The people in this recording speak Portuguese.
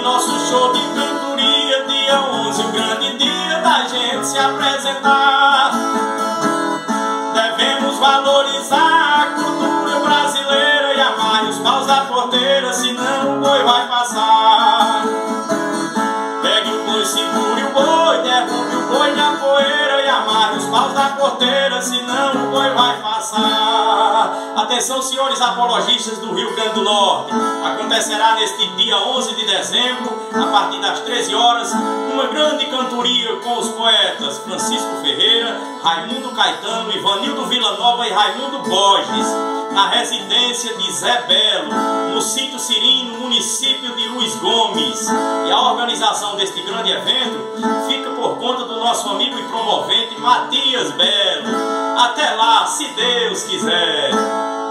nosso show de cantoria, dia 11, o grande dia da gente se apresentar. Devemos valorizar a cultura brasileira e amar os paus da porteira, senão o boi vai passar. Pegue o boi, segure o boi, derrube o boi na poeira e amarre os paus da porteira, senão o boi vai passar. Atenção, senhores apologistas do Rio Grande do Norte, acontecerá neste dia 11 de dezembro, a partir das 13 horas, uma grande cantoria com os poetas Francisco Ferreira, Raimundo Caetano, Ivanildo Villanova e Raimundo Borges, na residência de Zé Belo, no sítio Cirino, município de Luiz Gomes. E a organização deste grande evento fica por conta do nosso amigo e promovente Matias Belo. Até lá, se Deus quiser.